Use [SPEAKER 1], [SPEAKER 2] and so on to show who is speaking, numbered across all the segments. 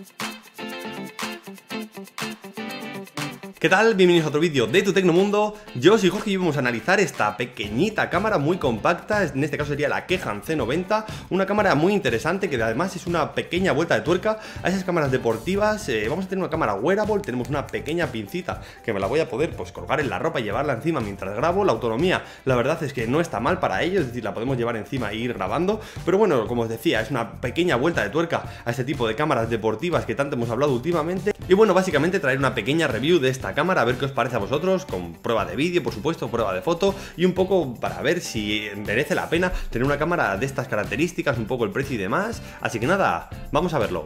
[SPEAKER 1] ¿Qué tal? Bienvenidos a otro vídeo de Tu Tecnomundo. Yo soy Jorge y vamos a analizar esta pequeñita cámara muy compacta. En este caso sería la Kehan C90, una cámara muy interesante que además es una pequeña vuelta de tuerca a esas cámaras deportivas. Vamos a tener una cámara wearable, tenemos una pequeña pincita que me la voy a poder colgar en la ropa y llevarla encima mientras grabo. La autonomía, la verdad es que no está mal para ello, es decir, la podemos llevar encima e ir grabando. Pero bueno, como os decía, es una pequeña vuelta de tuerca a este tipo de cámaras deportivas que tanto hemos hablado últimamente. Y bueno, básicamente traer una pequeña review de esta cámara, a ver qué os parece a vosotros, con prueba de vídeo, por supuesto, prueba de foto, y un poco para ver si merece la pena tener una cámara de estas características, un poco el precio y demás. Así que nada, vamos a verlo.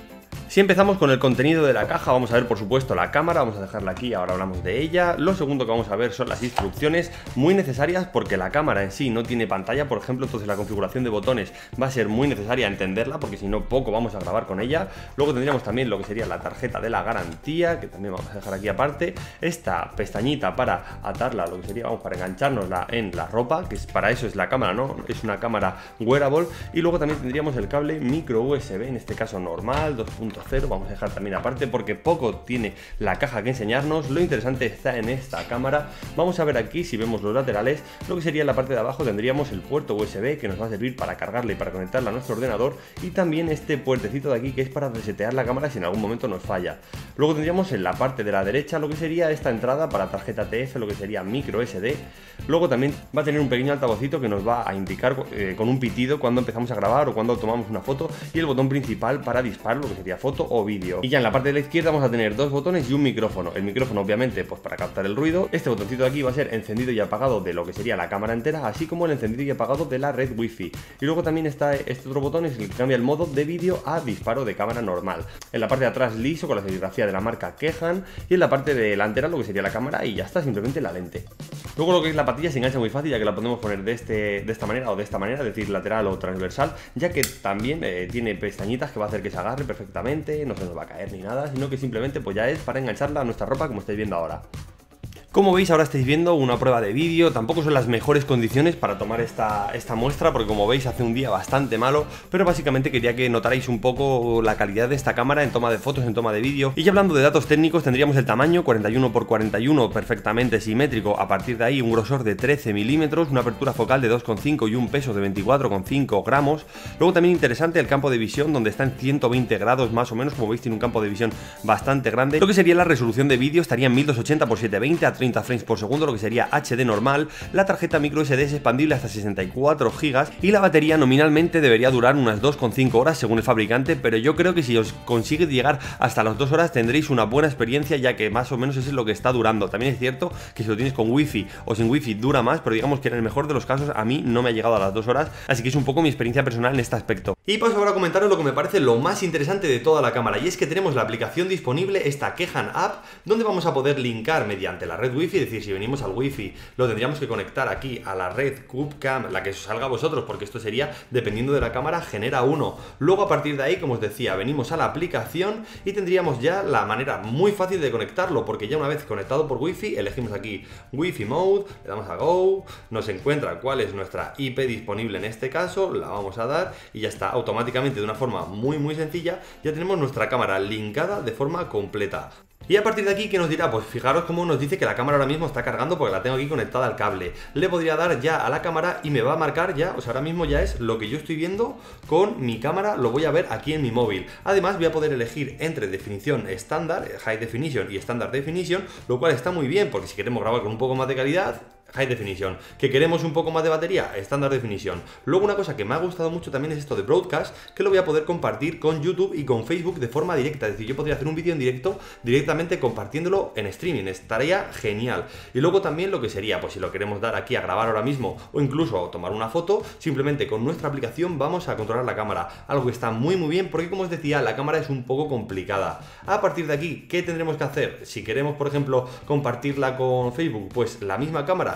[SPEAKER 1] Si empezamos con el contenido de la caja, vamos a ver por supuesto la cámara, vamos a dejarla aquí, ahora hablamos de ella. Lo segundo que vamos a ver son las instrucciones, muy necesarias porque la cámara en sí no tiene pantalla, por ejemplo, entonces la configuración de botones va a ser muy necesaria entenderla porque si no poco vamos a grabar con ella. Luego tendríamos también lo que sería la tarjeta de la garantía, que también vamos a dejar aquí aparte. Esta pestañita para atarla, lo que sería, vamos, para enganchárnosla en la ropa, que es para eso es la cámara, ¿no? Es una cámara wearable. Y luego también tendríamos el cable micro USB, en este caso normal, 2.0. Vamos a dejar también aparte porque poco tiene la caja que enseñarnos. Lo interesante está en esta cámara. Vamos a ver aquí, si vemos los laterales, lo que sería en la parte de abajo tendríamos el puerto USB que nos va a servir para cargarla y para conectarla a nuestro ordenador, y también este puertecito de aquí que es para resetear la cámara si en algún momento nos falla. Luego tendríamos en la parte de la derecha lo que sería esta entrada para tarjeta TF, lo que sería micro SD. Luego también va a tener un pequeño altavocito que nos va a indicar con un pitido cuando empezamos a grabar o cuando tomamos una foto, y el botón principal para disparar, lo que sería foto o vídeo. Y ya en la parte de la izquierda vamos a tener dos botones y un micrófono. El micrófono obviamente pues para captar el ruido. Este botoncito de aquí va a ser encendido y apagado de lo que sería la cámara entera, así como el encendido y apagado de la red wifi. Y luego también está este otro botón, es el que cambia el modo de vídeo a disparo de cámara normal. En la parte de atrás liso con la serigrafía de la marca Kehan, y en la parte delantera lo que sería la cámara, y ya está, simplemente la lente. Luego lo que es la patilla se engancha muy fácil, ya que la podemos poner de esta manera o de esta manera, es decir, lateral o transversal, ya que también tiene pestañitas que va a hacer que se agarre perfectamente, no se nos va a caer ni nada, sino que simplemente pues ya es para engancharla a nuestra ropa, como estáis viendo ahora. Como veis, ahora estáis viendo una prueba de vídeo. Tampoco son las mejores condiciones para tomar esta muestra, porque como veis hace un día bastante malo, pero básicamente quería que notarais un poco la calidad de esta cámara en toma de fotos, en toma de vídeo. Y ya hablando de datos técnicos, tendríamos el tamaño 41 x 41 perfectamente simétrico, a partir de ahí un grosor de 13 milímetros, una apertura focal de 2,5 y un peso de 24,5 gramos. Luego también interesante el campo de visión, donde está en 120 grados más o menos, como veis tiene un campo de visión bastante grande. Lo que sería la resolución de vídeo estaría en 1280 x 720 a 30 frames por segundo, lo que sería HD normal. La tarjeta micro SD es expandible hasta 64 GB y la batería nominalmente debería durar unas 2,5 horas según el fabricante, pero yo creo que si os consigue llegar hasta las 2 horas tendréis una buena experiencia, ya que más o menos eso es lo que está durando. También es cierto que si lo tienes con wifi o sin wifi dura más, pero digamos que en el mejor de los casos a mí no me ha llegado a las 2 horas, así que es un poco mi experiencia personal en este aspecto. Y paso ahora a comentaros lo que me parece lo más interesante de toda la cámara, y es que tenemos la aplicación disponible, esta Kehan App, donde vamos a poder linkar mediante la red wifi. Es decir, si venimos al wifi lo tendríamos que conectar aquí a la red CubCam, la que os salga a vosotros, porque esto sería, dependiendo de la cámara, genera uno. Luego a partir de ahí, como os decía, venimos a la aplicación y tendríamos ya la manera muy fácil de conectarlo, porque ya una vez conectado por wifi, elegimos aquí Wi-Fi Mode, le damos a Go, nos encuentra cuál es nuestra IP disponible en este caso, la vamos a dar y ya está, automáticamente de una forma muy sencilla ya tenemos nuestra cámara linkada de forma completa. Y a partir de aquí, ¿qué nos dirá? Pues fijaros cómo nos dice que la cámara ahora mismo está cargando porque la tengo aquí conectada al cable. Le podría dar ya a la cámara y me va a marcar ya, o sea, ahora mismo ya es lo que yo estoy viendo con mi cámara, lo voy a ver aquí en mi móvil. Además voy a poder elegir entre definición estándar, High Definition y Standard Definition, lo cual está muy bien porque si queremos grabar con un poco más de calidad, High Definition. ¿Que queremos un poco más de batería? Standard Definition. Luego una cosa que me ha gustado mucho también es esto de Broadcast, que lo voy a poder compartir con YouTube y con Facebook de forma directa. Es decir, yo podría hacer un vídeo en directo directamente compartiéndolo en streaming. Estaría genial. Y luego también lo que sería, pues si lo queremos dar aquí a grabar ahora mismo o incluso a tomar una foto, simplemente con nuestra aplicación vamos a controlar la cámara. Algo que está muy bien porque, como os decía, la cámara es un poco complicada. A partir de aquí, ¿qué tendremos que hacer? Si queremos, por ejemplo, compartirla con Facebook, pues la misma cámara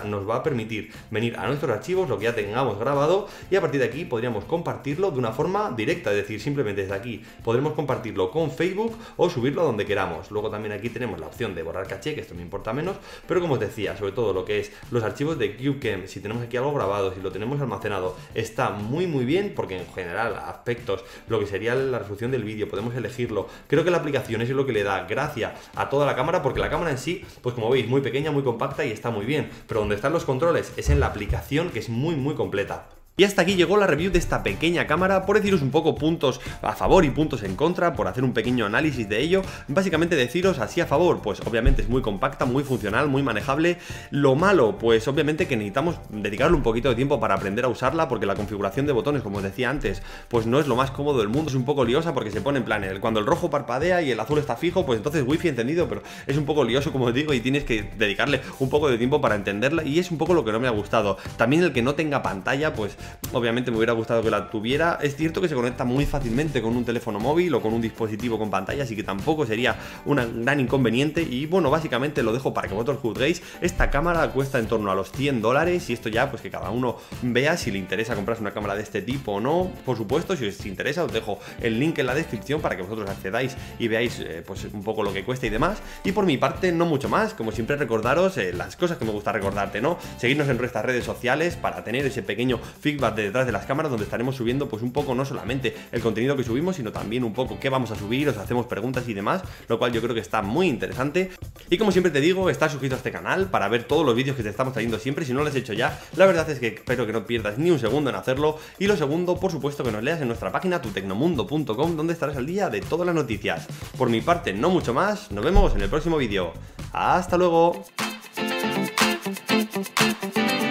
[SPEAKER 1] nos va a permitir venir a nuestros archivos, lo que ya tengamos grabado, y a partir de aquí podríamos compartirlo de una forma directa, es decir, simplemente desde aquí podremos compartirlo con Facebook o subirlo a donde queramos. Luego también aquí tenemos la opción de borrar caché, que esto me importa menos, pero como os decía, sobre todo lo que es los archivos de QCam, si tenemos aquí algo grabado, si lo tenemos almacenado, está muy bien, porque en general aspectos, lo que sería la resolución del vídeo, podemos elegirlo. Creo que la aplicación es lo que le da gracia a toda la cámara, porque la cámara en sí, pues como veis, muy pequeña, muy compacta y está muy bien, pero donde están los controles es en la aplicación, que es muy completa. Y hasta aquí llegó la review de esta pequeña cámara, por deciros un poco puntos a favor y puntos en contra, por hacer un pequeño análisis de ello. Básicamente deciros así a favor, pues obviamente es muy compacta, muy funcional, muy manejable. Lo malo, pues obviamente que necesitamos dedicarle un poquito de tiempo para aprender a usarla, porque la configuración de botones, como os decía antes, pues no es lo más cómodo del mundo, es un poco liosa porque se pone en plan, cuando el rojo parpadea y el azul está fijo, pues entonces wifi encendido, pero es un poco lioso, como os digo, y tienes que dedicarle un poco de tiempo para entenderla, y es un poco lo que no me ha gustado. También el que no tenga pantalla, pues obviamente me hubiera gustado que la tuviera. Es cierto que se conecta muy fácilmente con un teléfono móvil o con un dispositivo con pantalla, así que tampoco sería un gran inconveniente. Y bueno, básicamente lo dejo para que vosotros juzguéis. Esta cámara cuesta en torno a los $100, y esto ya pues que cada uno vea si le interesa comprarse una cámara de este tipo o no. Por supuesto, si os interesa, os dejo el link en la descripción para que vosotros accedáis y veáis pues un poco lo que cuesta y demás. Y por mi parte, no mucho más. Como siempre, recordaros las cosas que me gusta recordarte, ¿no? Seguirnos en nuestras redes sociales para tener ese pequeño feedback de detrás de las cámaras, donde estaremos subiendo pues un poco no solamente el contenido que subimos, sino también un poco qué vamos a subir, os hacemos preguntas y demás, lo cual yo creo que está muy interesante. Y como siempre te digo, estás suscrito a este canal para ver todos los vídeos que te estamos trayendo siempre. Si no lo has hecho ya, la verdad es que espero que no pierdas ni un segundo en hacerlo. Y lo segundo, por supuesto, que nos leas en nuestra página tutecnomundo.com, donde estarás al día de todas las noticias. Por mi parte, no mucho más, nos vemos en el próximo vídeo. ¡Hasta luego!